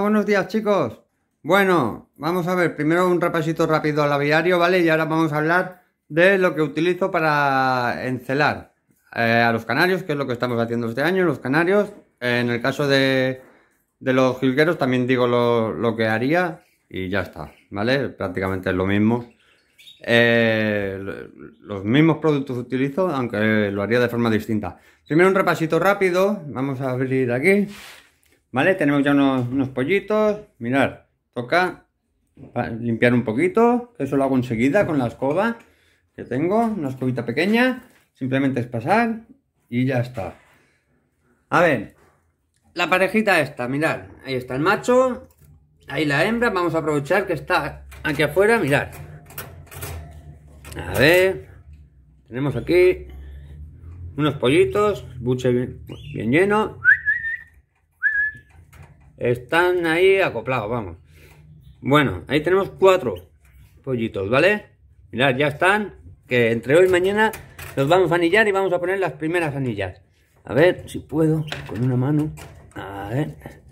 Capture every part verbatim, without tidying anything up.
buenos días, chicos. Bueno, vamos a ver, primero un repasito rápido al aviario, ¿vale? Y ahora vamos a hablar de lo que utilizo para encelar eh, a los canarios, que es lo que estamos haciendo este año, los canarios. Eh, en el caso de, de los jilgueros también digo lo, lo que haría y ya está, ¿vale? Prácticamente es lo mismo. Eh, los mismos productos utilizo, aunque lo haría de forma distinta. Primero un repasito rápido, vamos a abrir aquí. Vale, tenemos ya unos, unos pollitos. Mirad, toca limpiar un poquito, que eso lo hago enseguida con la escoba que tengo, una escobita pequeña. Simplemente es pasar y ya está. A ver, la parejita esta, mirad, ahí está el macho, ahí la hembra. Vamos a aprovechar que está aquí afuera, mirad. A ver, tenemos aquí unos pollitos, buche bien, bien lleno. Están ahí acoplados, vamos. Bueno, ahí tenemos cuatro pollitos, ¿vale? Mirad, ya están, que entre hoy y mañana los vamos a anillar y vamos a poner las primeras anillas. A ver si puedo, con una mano. A ver.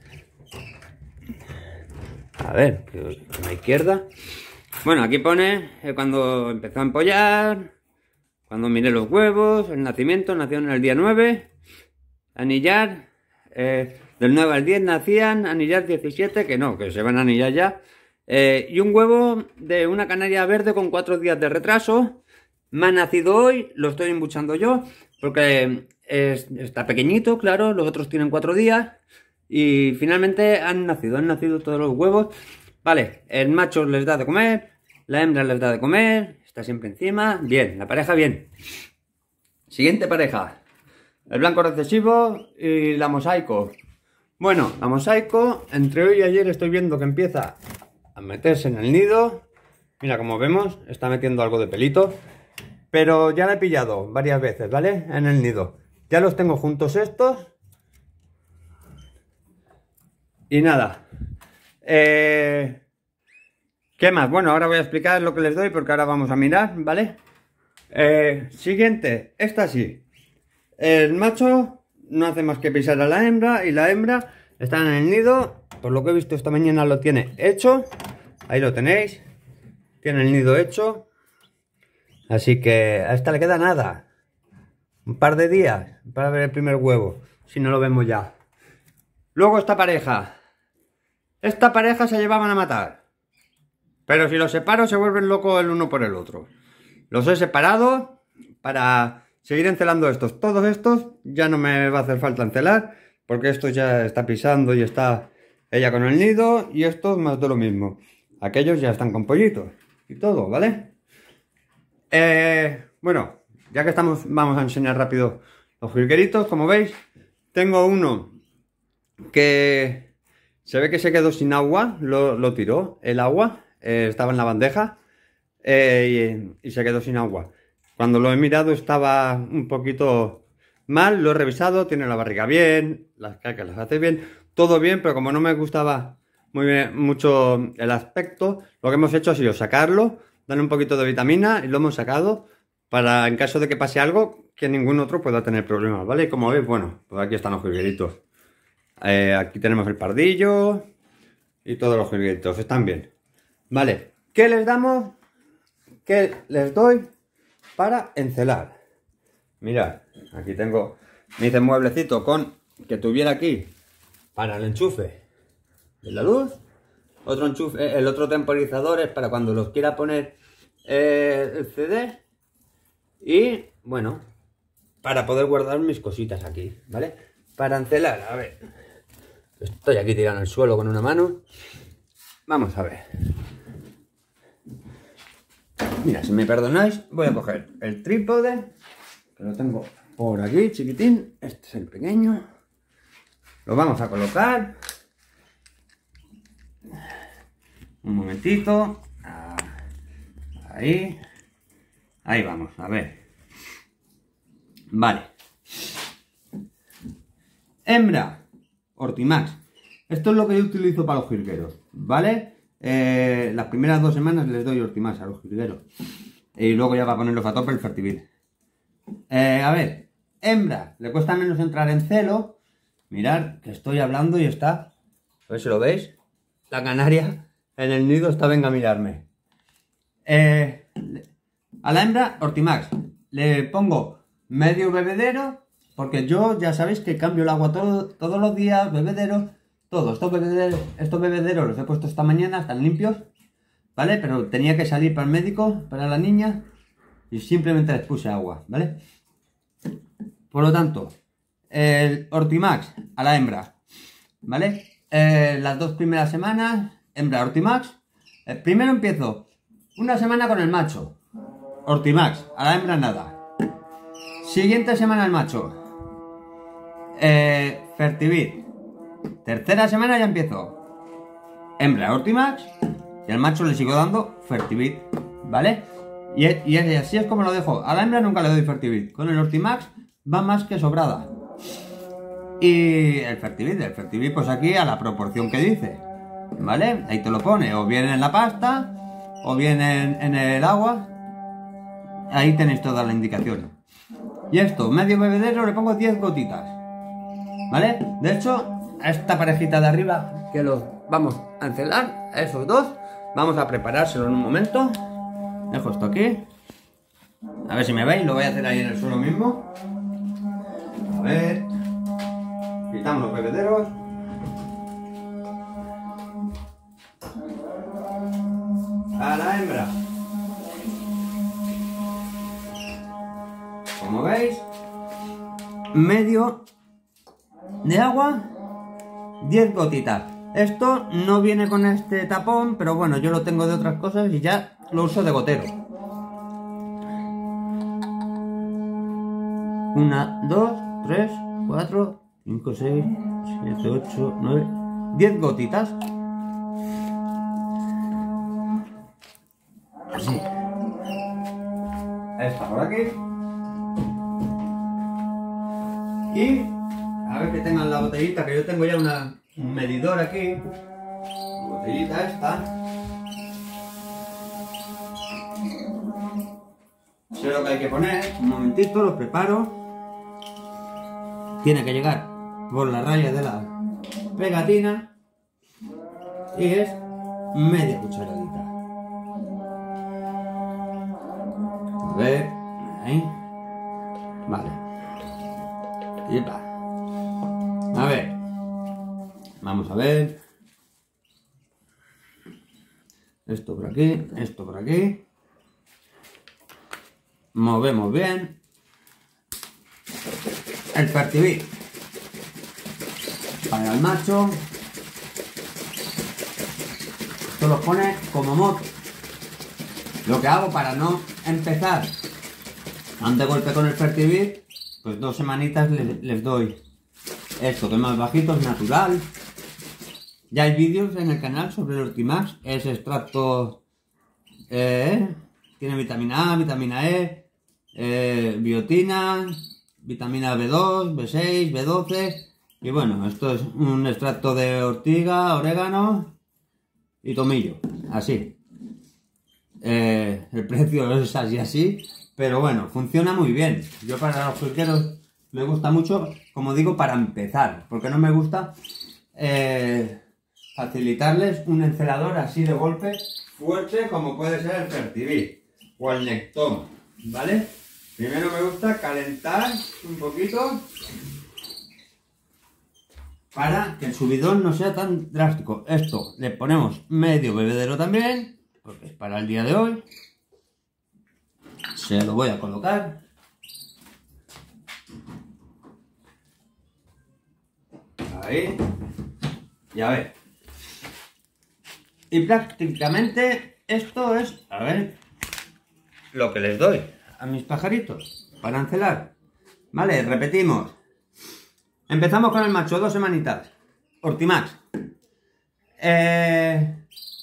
A ver, con la izquierda. Bueno, aquí pone eh, cuando empezó a empollar, cuando miré los huevos, el nacimiento, nació en el día nueve, anillar, eh, del nueve al diez nacían, anillar diecisiete, que no, que se van a anillar ya, eh, y un huevo de una canaria verde con cuatro días de retraso. Me ha nacido hoy, lo estoy embuchando yo, porque es, está pequeñito, claro, los otros tienen cuatro días, y finalmente han nacido, han nacido todos los huevos. Vale, el macho les da de comer, la hembra les da de comer, está siempre encima, bien, la pareja bien. Siguiente pareja, el blanco recesivo y la mosaico. Bueno, la mosaico, entre hoy y ayer estoy viendo que empieza a meterse en el nido. Mira, como vemos, está metiendo algo de pelito, pero ya la he pillado varias veces, ¿vale? En el nido. Ya los tengo juntos estos. Y nada. Eh... ¿Qué más? Bueno, ahora voy a explicar lo que les doy porque ahora vamos a mirar, ¿vale? Eh, siguiente, esta sí. El macho no hace más que pisar a la hembra y la hembra está en el nido. Por lo que he visto esta mañana lo tiene hecho. Ahí lo tenéis. Tiene el nido hecho. Así que a esta le queda nada. Un par de días para ver el primer huevo. Si no lo vemos ya. Luego esta pareja. Esta pareja se llevaban a matar. Pero si los separo se vuelven locos el uno por el otro. Los he separado para seguir encelando estos. Todos estos ya no me va a hacer falta encelar, porque esto ya está pisando y está ella con el nido, y estos más de lo mismo. Aquellos ya están con pollitos y todo, ¿vale? Eh, bueno, ya que estamos, vamos a enseñar rápido los jilgueritos. Como veis, tengo uno que se ve que se quedó sin agua, lo, lo tiró el agua. Eh, estaba en la bandeja eh, y, y se quedó sin agua. Cuando lo he mirado estaba un poquito mal, lo he revisado, tiene la barriga bien, las cacas las hace bien, todo bien, pero como no me gustaba muy bien, mucho el aspecto, lo que hemos hecho ha sido sacarlo, darle un poquito de vitamina y lo hemos sacado para, en caso de que pase algo, que ningún otro pueda tener problemas, ¿vale? Y como veis, bueno, pues aquí están los jilgueritos. Eh, aquí tenemos el pardillo y todos los jilgueritos, están bien. Vale, ¿qué les damos? ¿Qué les doy para encelar? Mirad, aquí tengo, me hice un mueblecito con que tuviera aquí para el enchufe de la luz. Otro enchufe, el otro temporizador es para cuando los quiera poner eh, el C D. Y bueno, para poder guardar mis cositas aquí, ¿vale? Para encelar, a ver. Estoy aquí tirando el suelo con una mano. Vamos a ver. Mira, si me perdonáis, voy a coger el trípode, que lo tengo por aquí, chiquitín. Este es el pequeño. Lo vamos a colocar. Un momentito. Ahí. Ahí vamos, a ver. Vale. Hembra, Ortimax. Esto es lo que yo utilizo para los jilgueros, ¿vale? Eh, las primeras dos semanas les doy Ortimax a los jilgueros. Y luego ya va a ponerlos a tope el Fertivir. Eh, a ver, hembra, le cuesta menos entrar en celo. Mirad que estoy hablando y está, a ver si lo veis, la canaria en el nido está, venga a mirarme. Eh, a la hembra Ortimax le pongo medio bebedero, porque yo ya sabéis que cambio el agua todo, todos los días, bebedero, todo. Estos bebederos, estos bebederos los he puesto esta mañana, están limpios, ¿vale? Pero tenía que salir para el médico, para la niña, y simplemente les puse agua, ¿vale? Por lo tanto, el Ortimax a la hembra, ¿vale? Eh, las dos primeras semanas, hembra Ortimax. Eh, primero empiezo una semana con el macho, Ortimax, a la hembra nada. Siguiente semana el macho, eh, Fertivit. Tercera semana ya empiezo hembra Ortimax y al macho le sigo dando Fertivit, ¿vale? Y, y así es como lo dejo. A la hembra nunca le doy Fertivit. Con el Ortimax va más que sobrada. Y el Fertivit, el Fertivit pues aquí a la proporción que dice, ¿vale? Ahí te lo pone, o bien en la pasta, o bien en, en el agua. Ahí tenéis toda la indicación. Y esto, medio bebedero, le pongo diez gotitas, ¿vale? De hecho, a esta parejita de arriba, que los vamos a encelar, a esos dos, vamos a preparárselo en un momento. Dejo esto aquí. A ver si me veis, lo voy a hacer ahí en el suelo mismo. A ver. Quitamos los bebederos. A la hembra. Como veis, medio de agua, diez gotitas. Esto no viene con este tapón, pero bueno, yo lo tengo de otras cosas y ya lo uso de gotero. Una, dos, tres, cuatro, cinco, seis, siete, ocho, nueve, diez gotitas. Así. Esta por aquí. Y a ver que tengan la botellita, que yo tengo ya una, un medidor aquí. La botellita esta. Sé lo que hay que poner. Un momentito, lo preparo. Tiene que llegar por la raya de la pegatina. Y es media cucharadita. A ver. Ahí. Vale. Y va. A ver. Vamos a ver. Esto por aquí, esto por aquí. Movemos bien. El Fertivit para el macho. Esto lo pone como moto. Lo que hago para no empezar tan de golpe con el Fertivit, pues dos semanitas les, les doy esto, que es más bajito, es natural. Ya hay vídeos en el canal sobre el Ortimax. Es extracto, eh, tiene vitamina A, vitamina E, eh, biotina, vitamina B dos, B seis, B doce. Y bueno, esto es un extracto de ortiga, orégano y tomillo, así. Eh, el precio es así así, pero bueno, funciona muy bien. Yo para los jilgueros me gusta mucho, como digo, para empezar, porque no me gusta eh, facilitarles un encelador así de golpe fuerte como puede ser el Fertivit o el Nectoma, ¿vale? Primero me gusta calentar un poquito para que el subidón no sea tan drástico. Esto le ponemos medio bebedero también, porque es para el día de hoy. Se lo voy a colocar. Ahí. Y a ver. Y prácticamente esto es, a ver, lo que les doy a mis pajaritos para encelar. Vale, repetimos. Empezamos con el macho, dos semanitas. Ortimax. Eh,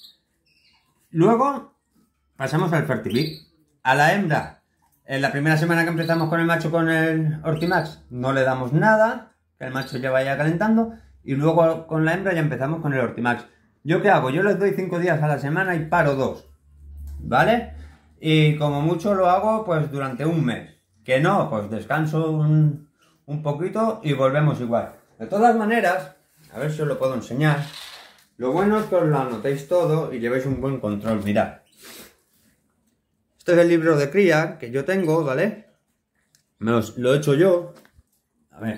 luego pasamos al Fertivit. A la hembra, en la primera semana que empezamos con el macho con el Ortimax, no le damos nada, que el macho ya vaya calentando. Y luego con la hembra ya empezamos con el Ortimax. ¿Yo qué hago? Yo les doy cinco días a la semana y paro dos, ¿vale? Y como mucho lo hago pues durante un mes. Que no, pues descanso un, un poquito y volvemos igual. De todas maneras, a ver si os lo puedo enseñar. Lo bueno es que os lo anotéis todo y llevéis un buen control. Mirad. Este es el libro de cría que yo tengo, ¿vale? Me los, lo he hecho yo. A ver.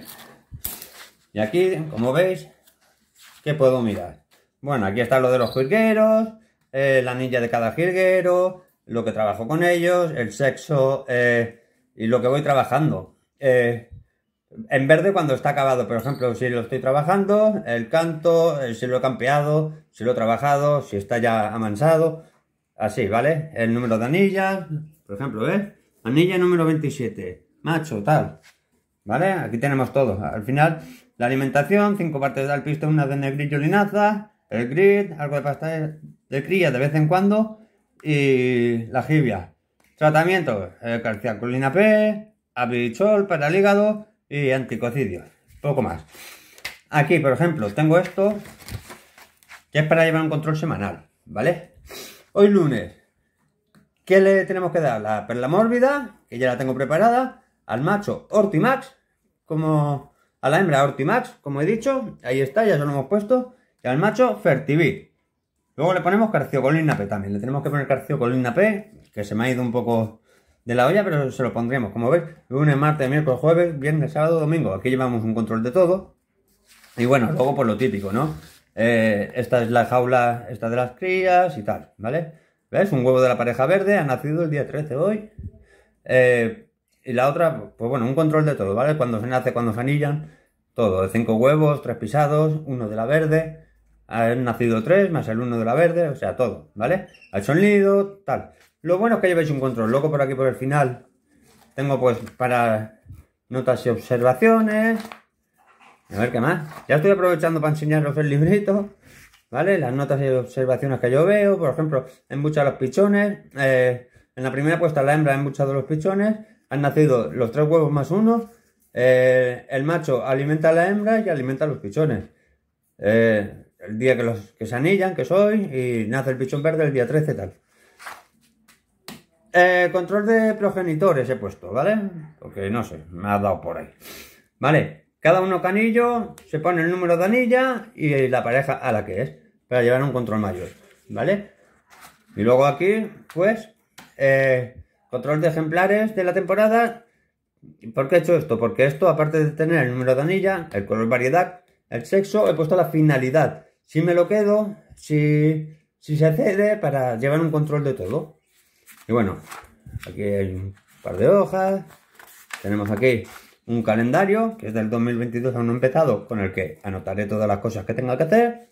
Y aquí, como veis, ¿qué puedo mirar? Bueno, aquí está lo de los jilgueros, eh, la anilla de cada jilguero, lo que trabajo con ellos, el sexo eh, y lo que voy trabajando. Eh, en verde cuando está acabado, por ejemplo, si lo estoy trabajando, el canto, eh, si lo he campeado, si lo he trabajado, si está ya amansado, así, ¿vale? El número de anillas, por ejemplo, ¿ves? Anilla número veintisiete, macho, tal, ¿vale? Aquí tenemos todo. Al final, la alimentación, cinco partes de alpiste, una de negrillo linaza, el grid, algo de pasta de cría de vez en cuando y la jibia. Tratamiento, eh, calciacolina P, abichol para el hígado y anticocidios, poco más. Aquí, por ejemplo, tengo esto que es para llevar un control semanal, ¿vale? Hoy lunes, ¿qué le tenemos que dar? La perla mórbida, que ya la tengo preparada, al macho Ortimax, como a la hembra Ortimax, como he dicho, ahí está, ya se lo hemos puesto, y al macho Fertivit. Luego le ponemos calciocolina P también, le tenemos que poner calciocolina P, que se me ha ido un poco de la olla, pero se lo pondremos, como veis, lunes, martes, miércoles, jueves, viernes, sábado, domingo. Aquí llevamos un control de todo. Y bueno, luego por lo típico, ¿no? Eh, esta es la jaula, esta de las crías y tal, ¿vale? ¿Ves? Un huevo de la pareja verde, ha nacido el día trece hoy. Eh, y la otra, pues bueno, un control de todo, ¿vale? Cuando se nace, cuando se anillan, todo. De cinco huevos, tres pisados, uno de la verde. Han nacido tres, más el uno de la verde, o sea, todo, ¿vale? Ha hecho un nido, tal. Lo bueno es que llevéis un control. Luego por aquí por el final tengo pues para notas y observaciones. A ver qué más. Ya estoy aprovechando para enseñaros el librito, ¿vale? Las notas y observaciones que yo veo. Por ejemplo, embucha los pichones. Eh, en la primera puesta la hembra ha embuchado los pichones. Han nacido los tres huevos más uno. Eh, el macho alimenta a la hembra y alimenta a los pichones. Eh, el día que, los, que se anillan, que es hoy, y nace el pichón verde el día trece, tal. Eh, control de progenitores he puesto, ¿vale? Porque no sé, me ha dado por ahí. Vale, cada uno canillo, se pone el número de anilla y la pareja a la que es, para llevar un control mayor, ¿vale? Y luego aquí, pues, eh, control de ejemplares de la temporada. ¿Por qué he hecho esto? Porque esto, aparte de tener el número de anilla, el color variedad, el sexo, he puesto la finalidad. Si me lo quedo, si, si se cede, para llevar un control de todo. Y bueno, aquí hay un par de hojas. Tenemos aquí un calendario, que es del dos mil veintidós, aún no he empezado, con el que anotaré todas las cosas que tenga que hacer.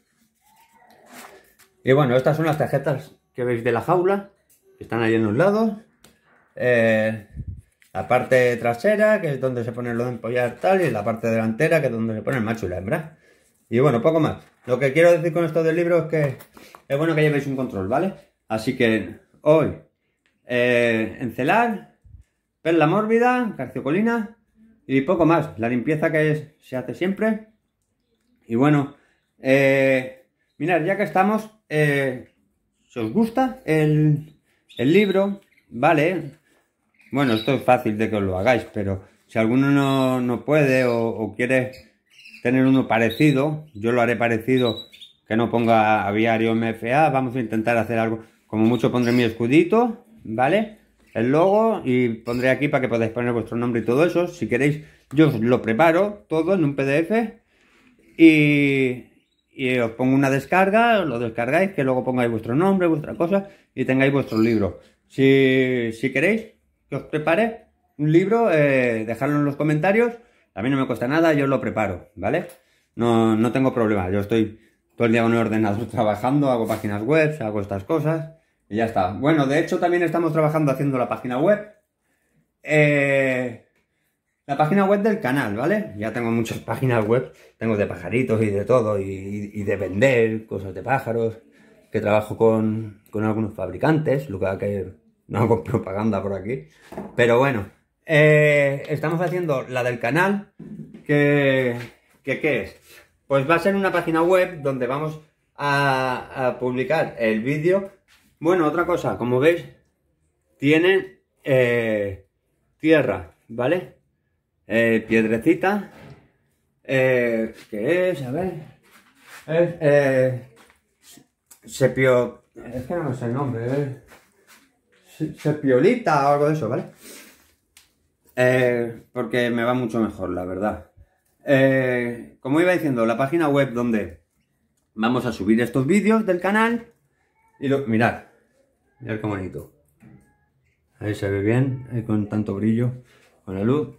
Y bueno, estas son las tarjetas que veis de la jaula, que están ahí en los lados. Eh, la parte trasera, que es donde se pone lo de empollar tal, y la parte delantera, que es donde se pone el macho y la hembra. Y bueno, poco más. Lo que quiero decir con esto del libro es que es bueno que llevéis un control, ¿vale? Así que hoy, eh, encelar, perla mórbida, calciocolina y poco más. La limpieza que es, se hace siempre. Y bueno, eh, mirad, ya que estamos, eh, si os gusta el, el libro, vale. Bueno, esto es fácil de que os lo hagáis, pero si alguno no, no puede o, o quiere tener uno parecido, yo lo haré parecido, que no ponga aviario M F A, vamos a intentar hacer algo, como mucho pondré mi escudito, ¿vale? El logo y pondré aquí para que podáis poner vuestro nombre y todo eso, si queréis yo os lo preparo todo en un P D F y, y os pongo una descarga, lo descargáis, que luego pongáis vuestro nombre, vuestra cosa y tengáis vuestro libro. Si, si queréis que os prepare un libro, eh, dejadlo en los comentarios. A mí no me cuesta nada, yo lo preparo, ¿vale? No, no tengo problema, yo estoy todo el día con el ordenador trabajando, hago páginas web, hago estas cosas y ya está. Bueno, de hecho también estamos trabajando haciendo la página web. Eh, la página web del canal, ¿vale? Ya tengo muchas páginas web, tengo de pajaritos y de todo, y, y de vender cosas de pájaros, que trabajo con, con algunos fabricantes, lo que, que no hago propaganda por aquí, pero bueno. Eh, estamos haciendo la del canal, que, que ¿qué es? Pues va a ser una página web donde vamos a, a publicar el vídeo. Bueno, otra cosa, como veis, tiene eh, tierra, ¿vale? Eh, piedrecita, eh, ¿qué es? A ver, es, eh, sepio... Es que no me sé el nombre, ¿eh? Sepiolita o algo de eso, ¿vale? Eh, porque me va mucho mejor, la verdad. Eh, como iba diciendo, la página web donde vamos a subir estos vídeos del canal. Y lo, mirad, mirad qué bonito. Ahí se ve bien, ahí con tanto brillo, con la luz.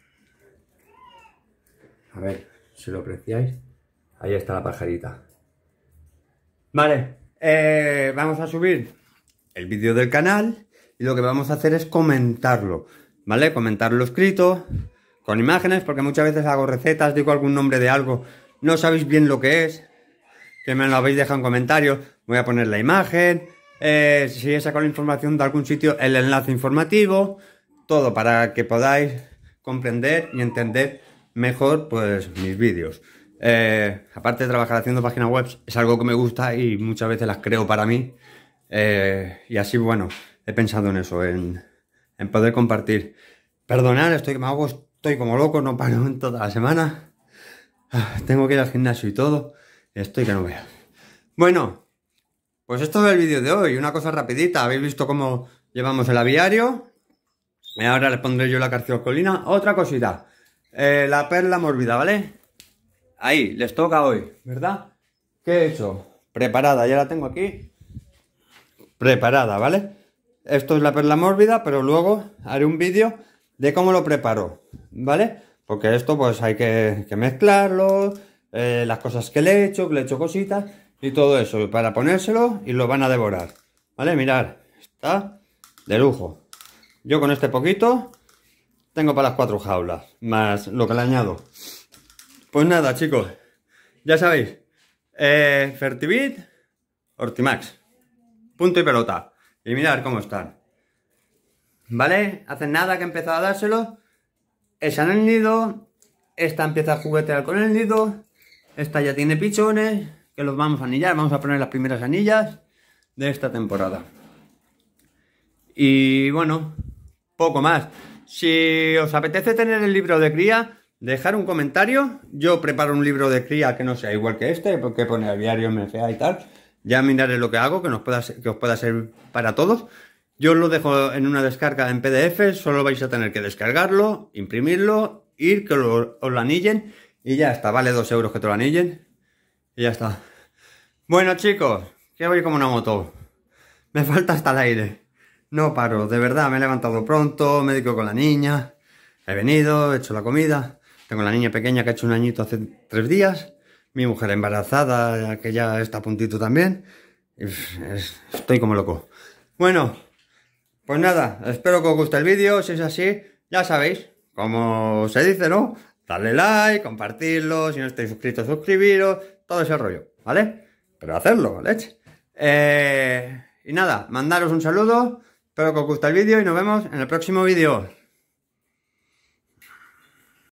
A ver si lo apreciáis. Ahí está la pajarita. Vale, eh, vamos a subir el vídeo del canal y lo que vamos a hacer es comentarlo, ¿vale? Comentarlo escrito, con imágenes, porque muchas veces hago recetas, digo algún nombre de algo, no sabéis bien lo que es, que me lo habéis dejado en comentarios, voy a poner la imagen, eh, si he sacado la información de algún sitio, el enlace informativo, todo para que podáis comprender y entender mejor pues mis vídeos. Eh, aparte de trabajar haciendo páginas web, es algo que me gusta y muchas veces las creo para mí. Eh, y así, bueno, he pensado en eso, en, en poder compartir. Perdonad, estoy que me hago, estoy como loco, no paro en toda la semana. Ah, tengo que ir al gimnasio y todo. Estoy que no veo. Bueno, pues esto es el vídeo de hoy. Una cosa rapidita. Habéis visto cómo llevamos el aviario. Y ahora les pondré yo la carciocolina. Otra cosita. Eh, la perla mórbida, ¿vale? Ahí, les toca hoy, ¿verdad? ¿Qué he hecho? Preparada, ya la tengo aquí. Preparada, ¿vale? Esto es la perla mórbida, pero luego haré un vídeo de cómo lo preparo, ¿vale? Porque esto pues hay que, que mezclarlo, eh, las cosas que le he hecho, que le he hecho cositas y todo eso para ponérselo y lo van a devorar, ¿vale? Mirad, está de lujo. Yo con este poquito tengo para las cuatro jaulas, más lo que le añado. Pues nada, chicos, ya sabéis, eh, Fertivit, Ortimax, punto y pelota. Y mirad cómo están. ¿Vale? Hace nada que he empezado a dárselo. Esa en el nido, esta empieza a juguetear con el nido, esta ya tiene pichones, que los vamos a anillar, vamos a poner las primeras anillas de esta temporada. Y bueno, poco más. Si os apetece tener el libro de cría, dejar un comentario. Yo preparo un libro de cría que no sea igual que este, porque pone aviario, M F A y tal. Ya miraré lo que hago, que, nos pueda, que os pueda servir para todos. Yo os lo dejo en una descarga en P D F, solo vais a tener que descargarlo, imprimirlo, ir, que lo, os lo anillen y ya está. Vale dos euros que te lo anillen y ya está. Bueno, chicos, que voy como una moto. Me falta hasta el aire. No paro, de verdad, me he levantado pronto, me dedico con la niña, he venido, he hecho la comida. Tengo la niña pequeña que ha hecho un añito hace tres días. Mi mujer embarazada, que ya está a puntito también. Estoy como loco. Bueno, pues nada, espero que os guste el vídeo. Si es así, ya sabéis, como se dice, ¿no? Darle like, compartirlo. Si no estáis suscritos, suscribiros. Todo ese rollo, ¿vale? Pero hacerlo, ¿vale? Eh, y nada, mandaros un saludo. Espero que os guste el vídeo y nos vemos en el próximo vídeo.